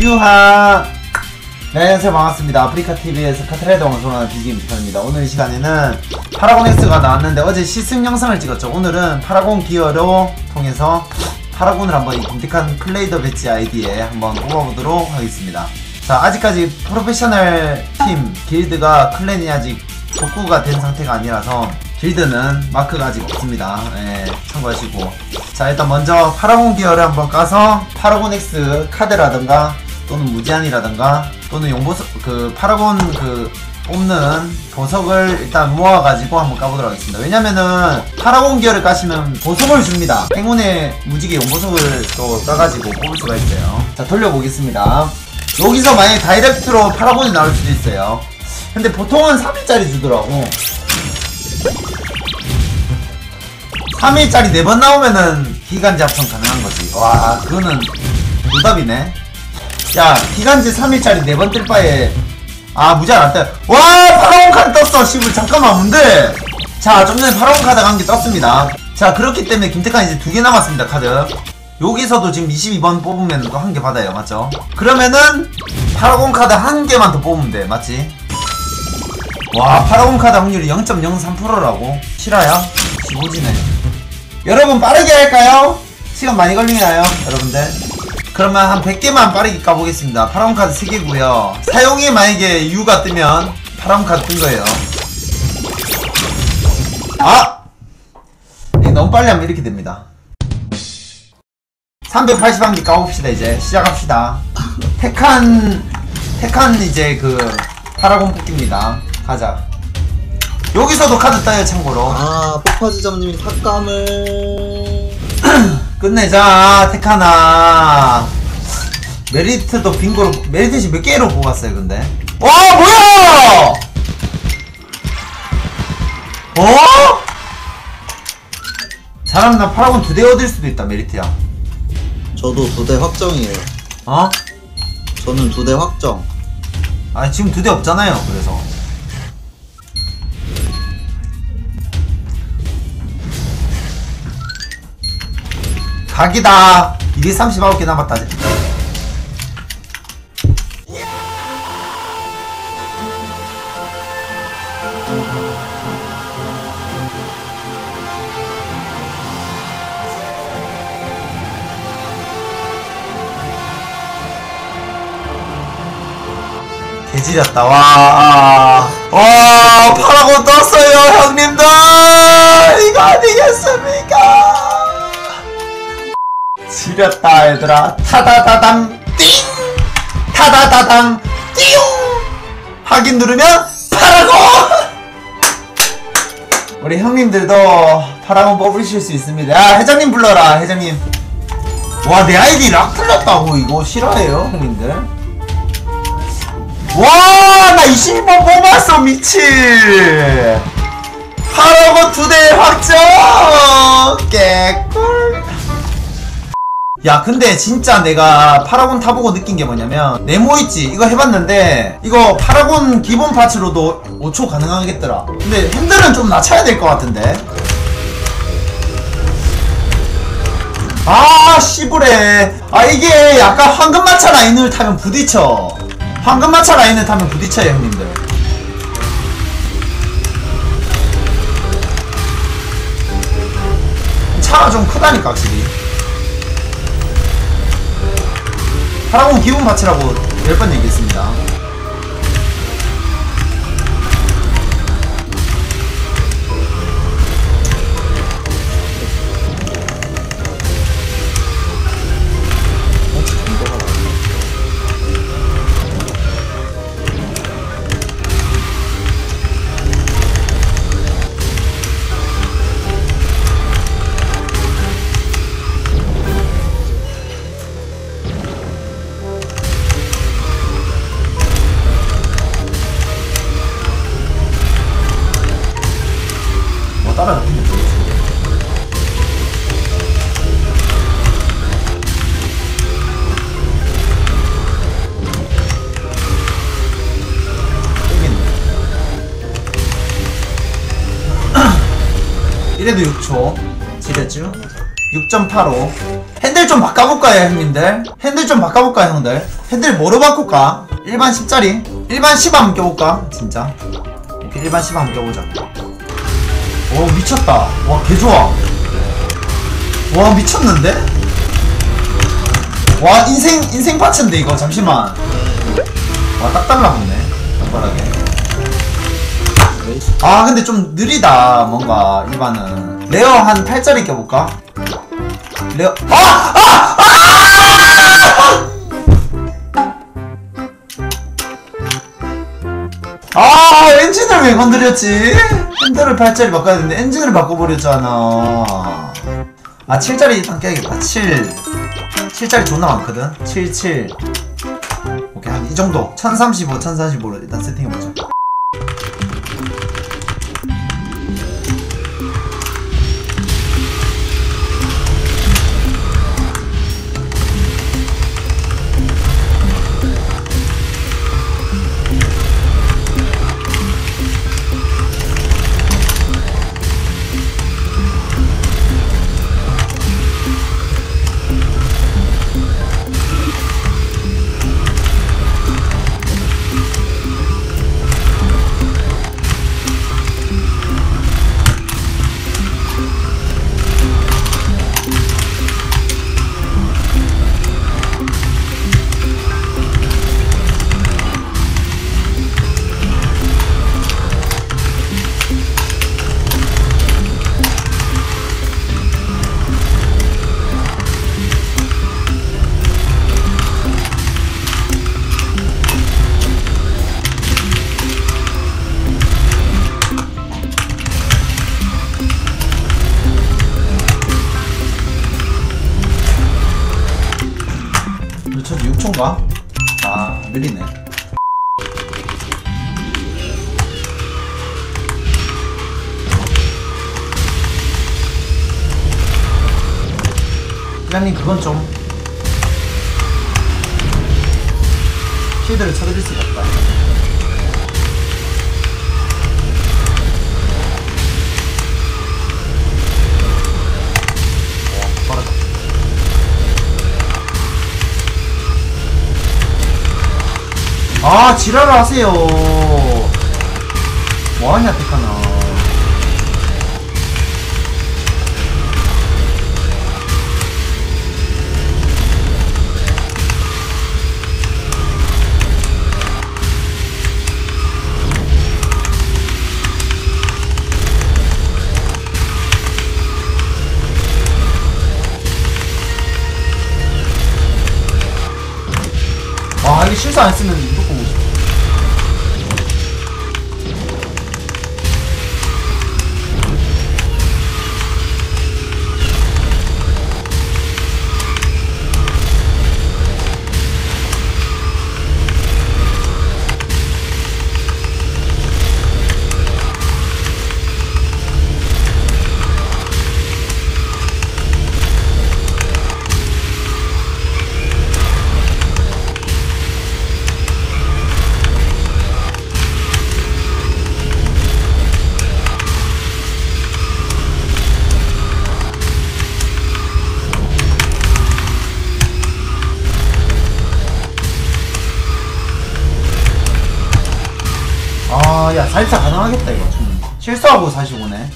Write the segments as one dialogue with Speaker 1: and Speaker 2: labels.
Speaker 1: 유하. 네, 안녕하세요. 반갑습니다. 아프리카TV에서 카트라이더 방송하는 BGM입니다. 오늘 이 시간에는 파라곤 X가 나왔는데 어제 시승 영상을 찍었죠. 오늘은 파라곤 기어로 통해서 파라곤을 한번 이 김택한 클레이더 배치 아이디에 한번 뽑아보도록 하겠습니다. 자, 아직까지 프로페셔널 팀 길드가 클랜이 아직 복구가 된 상태가 아니라서 길드는 마크가 아직 없습니다. 예, 참고하시고. 자, 일단 먼저 파라곤 기어를 한번 까서 파라곤 X 카드라든가 또는 무제한이라든가 또는 용보석 파라곤 뽑는 보석을 일단 모아가지고 한번 까보도록 하겠습니다. 왜냐면은 파라곤 기어를 까시면 보석을 줍니다. 행운의 무지개 용보석을 또 까가지고 뽑을 수가 있어요. 자, 돌려보겠습니다. 여기서 만약에 다이렉트로 파라곤이 나올 수도 있어요. 근데 보통은 3일짜리 주더라고. 3일짜리 4번 나오면은 기간제 합성 가능한 거지. 와, 그거는 노답이네. 야, 기간제 3일짜리 4번 뜰 바에 무제한 안 떠요. 와, 파라곤 카드 떴어. 씨발, 잠깐만, 뭔데? 자, 좀 전에 파라곤 카드가 한 개 떴습니다. 자, 그렇기 때문에 김택한 이제 2개 남았습니다. 카드. 여기서도 지금 22번 뽑으면 또 1개 받아요. 맞죠? 그러면은 파라곤 카드 1개만 더 뽑으면 돼. 맞지? 와, 파라곤 카드 확률이 0.03%라고? 실화야? 15지네. 여러분, 빠르게 할까요? 시간 많이 걸리나요? 여러분들? 그러면 한 100개만 빠르게 까보겠습니다. 파라곤 카드 3개고요 사용이 만약에 U가 뜨면 파라곤 카드 뜬 거예요. 이게 너무 빨리 하면 이렇게 됩니다. 381개 까봅시다. 이제 시작합시다. 테칸 이제 파라곤 뽑기입니다. 가자. 여기서도 카드 따요. 참고로
Speaker 2: 폭파지점님이 탁감을
Speaker 1: 끝내자. 테카나 메리트도 빙고로. 메리트시 몇 개로 뽑았어요 근데? 뭐야! 잘하면 나 파라곤 2대 얻을 수도 있다. 메리트야.
Speaker 2: 저도 2대 확정이에요. 저는 2대 확정.
Speaker 1: 지금 2대 없잖아요. 그래서 각이다. 239개 남았다. 개지렸다. 와, 파라곤 떴어요 형님들. 이거 아니겠습니까? 지렸다 얘들아. 타다다당 띵! 타다다당 띵! 확인 누르면 파라곤! 우리 형님들도 파라곤 뽑으실 수 있습니다. 야, 회장님 불러라. 회장님. 와, 내 아이디 락 풀렸다고. 이거 싫어해요 형님들? 와, 나 22번 뽑았어. 미친. 파라곤 2대 확정. 개꿀. 야, 근데 진짜 내가 파라곤 타보고 느낀 게 뭐냐면 네모 있지? 이거 해봤는데 이거 파라곤 기본 파츠로도 5초 가능하겠더라. 근데 핸들은 좀 낮춰야 될 것 같은데. 씨부래. 이게 약간 황금마차 라인을 타면 부딪혀. 황금마차 라인을 타면 부딪혀요 형님들. 차가 좀 크다니까 확실히. 파라곤 기본 파츠라고 10번 얘기했습니다. 따라잡히면 되겠지. 이래도 6초 지렸죠? 6.85 핸들 좀 바꿔볼까요 형님들? 핸들 좀 바꿔볼까요 형들? 핸들 뭐로 바꿀까? 일반 10짜리? 일반 10 한번 껴볼까? 진짜 오케이 일반 10 한번 껴보자. 오 미쳤다. 와 개좋아. 와 미쳤는데? 와 인생 파츠인데 이거 잠시만. 와 딱 달라붙네 단발하게. 아 근데 좀 느리다 뭔가 일반은. 레어 한 8짜리 껴볼까? 레어 엔진을 왜 건드렸지? 핸들을 8짜리 바꿔야 되는데 엔진을 바꿔버렸잖아. 아 7짜리 일단 껴야겠다. 7짜리 존나 많거든. 7 오케이 한 이정도 1035, 1045로 일단 세팅해보자. 저 6초인가? 아 느리네. 회장님 그건 좀 쉴드를 쳐드릴 수가 없다. 아 지랄을 하세요. 뭐하냐 테카나. 와 이게 실수 안 했으면 무조건 오지. 아, 야, 44 가능하겠다, 이거. 실수하고 45네.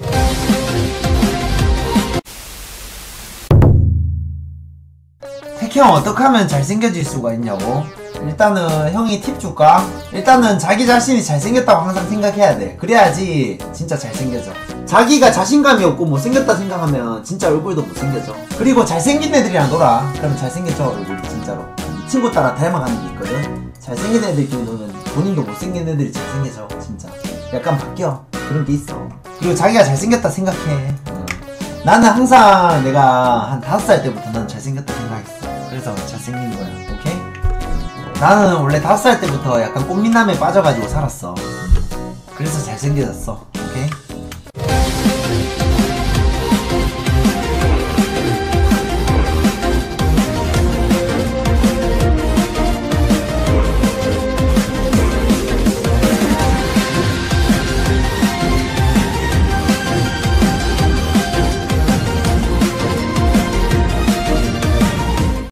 Speaker 1: 태키 형, 어떻게 하면 잘생겨질 수가 있냐고? 일단은, 형이 팁 줄까? 일단은, 자기 자신이 잘생겼다고 항상 생각해야 돼. 그래야지, 진짜 잘생겨져. 자기가 자신감이 없고 못생겼다 생각하면, 진짜 얼굴도 못생겨져. 그리고 잘생긴 애들이랑 놀아. 그럼 잘생겨져, 얼굴이, 진짜로. 이 친구 따라 닮아가는 게 있거든? 잘생긴 애들끼리 놀면 본인도 못생긴 애들이 잘생겨져 진짜. 약간 바뀌어. 그런 게 있어. 그리고 자기가 잘생겼다 생각해. 나는 항상 내가 한 5살 때부터 난 잘생겼다 생각했어. 그래서 잘생긴 거야. 오케이? 나는 원래 5살 때부터 약간 꽃미남에 빠져가지고 살았어. 그래서 잘생겨졌어. 오케이?